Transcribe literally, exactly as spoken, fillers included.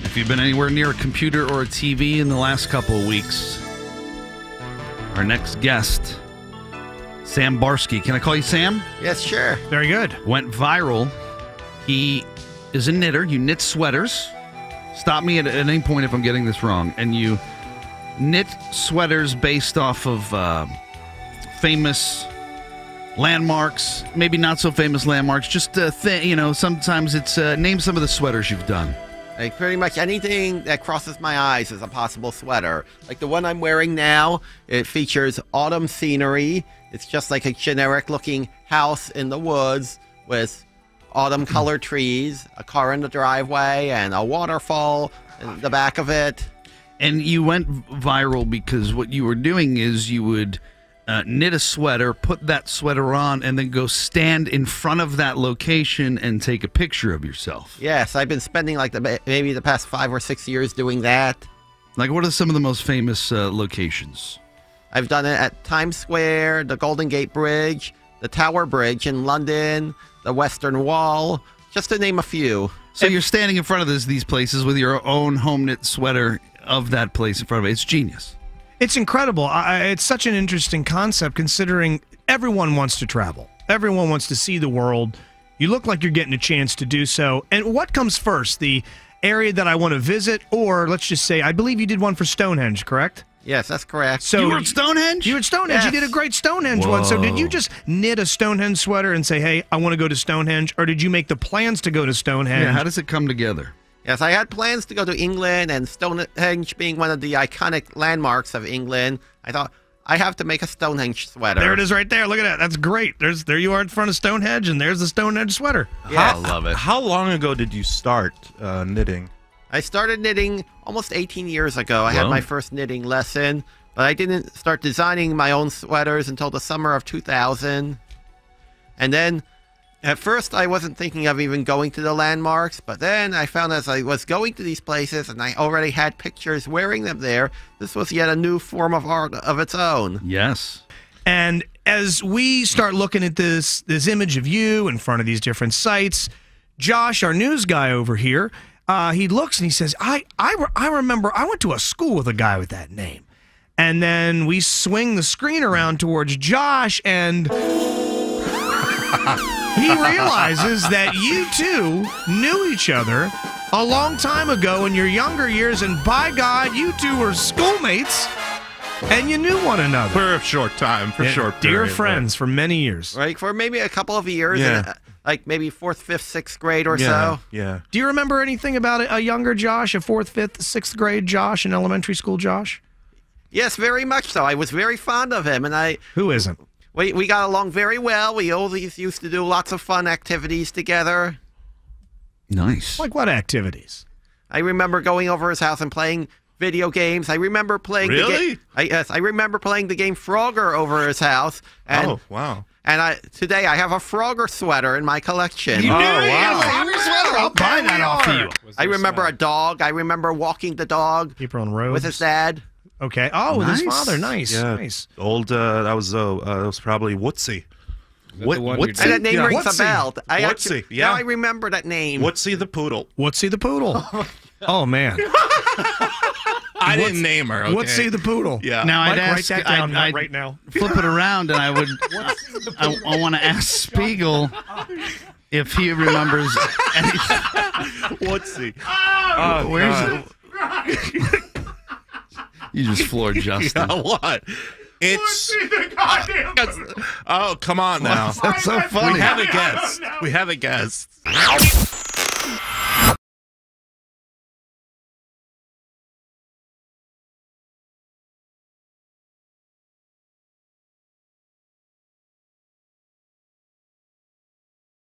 If you've been anywhere near a computer or a T V in the last couple of weeks, our next guest, Sam Barsky. Can I call you Sam? Yes, sure. Very good. Went viral. He is a knitter. You knit sweaters. Stop me at, at any point if I'm getting this wrong. And you knit sweaters based off of uh, famous landmarks, maybe not so famous landmarks. Just uh, th- you know, sometimes it's uh, name some of the sweaters you've done. Like pretty much anything that crosses my eyes is a possible sweater. Like the one I'm wearing now, it features autumn scenery. It's just like a generic-looking house in the woods with autumn-colored trees, a car in the driveway, and a waterfall in the back of it. And you went viral because what you were doing is you would uh, knit a sweater, put that sweater on, and then go stand in front of that location and take a picture of yourself. Yes, I've been spending like the maybe the past five or six years doing that. Like, what are some of the most famous uh, locations? I've done it at Times Square, the Golden Gate Bridge, the Tower Bridge in London, the Western Wall, just to name a few. So and you're standing in front of this, these places with your own home knit sweater of that place in front of it. It's genius. It's incredible. I, it's such an interesting concept considering everyone wants to travel. Everyone wants to see the world. You look like you're getting a chance to do so. And what comes first, the area that I want to visit, or let's just say, I believe you did one for Stonehenge, correct? Yes, that's correct. So you were at Stonehenge? You were at Stonehenge. Yes. You did a great Stonehenge Whoa. one. So did you just knit a Stonehenge sweater and say, hey, I want to go to Stonehenge? Or did you make the plans to go to Stonehenge? Yeah, how does it come together? Yes, I had plans to go to England, and Stonehenge being one of the iconic landmarks of England, I thought, I have to make a Stonehenge sweater. There it is right there. Look at that. That's great. There's There you are in front of Stonehenge, and there's the Stonehenge sweater. Yeah. I love it. How long ago did you start uh, knitting? I started knitting almost eighteen years ago. I Whoa. had my first knitting lesson, but I didn't start designing my own sweaters until the summer of two thousand. And then, at first, I wasn't thinking of even going to the landmarks, but then I found as I was going to these places and I already had pictures wearing them there, this was yet a new form of art of its own. Yes. And as we start looking at this this image of you in front of these different sites, Josh, our news guy over here, uh, he looks and he says, I, I, re- I remember I went to a school with a guy with that name. And then we swing the screen around towards Josh, and he realizes that you two knew each other a long time ago in your younger years, and by God, you two were schoolmates, and you knew one another. For a short time, for Yeah, short dear period, friends for many years. Right, for maybe a couple of years, Yeah. and, uh, like maybe fourth, fifth, sixth grade or Yeah, so. yeah. Do you remember anything about a younger Josh, a fourth, fifth, sixth grade Josh, an elementary school Josh? Yes, very much so. I was very fond of him, and I Who isn't? we we got along very well. We always used to do lots of fun activities together. Nice. Like what activities? I remember going over his house and playing video games. I remember playing the Really? game. I, yes, I remember playing the game Frogger over his house. And, Oh, wow. And I today I have a Frogger sweater in my collection. You Oh, do? wow. Your sweater. I'll buy that off of you. I remember a dog. I remember walking the dog April and Rose. with his dad. Okay. Oh, with his Nice. father. Nice. Yeah. Nice. Old, uh, that was, uh, uh, that was probably Wootsy. What, the one what's you And it? that name Yeah, rings Wootsy. a bell. I Wootsy, actually, yeah. Now I remember that name. Wootsy the poodle. Wootsy the poodle. Oh, man. I didn't name her, okay? Wootsy the poodle. Yeah. Now Mike, I'd write ask, that down I'd, I'd right now. flip it around, and I would. I, I want to ask Spiegel if he remembers anything. Wootsy. Oh, where's it? You just floored Justin. Yeah, what? It's. Oh, come on now. That's so funny. We have a guest. We have a guest.